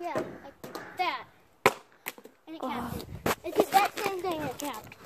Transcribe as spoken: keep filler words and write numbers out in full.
Yeah, like that. And it capped it. It did that same thing and it capped.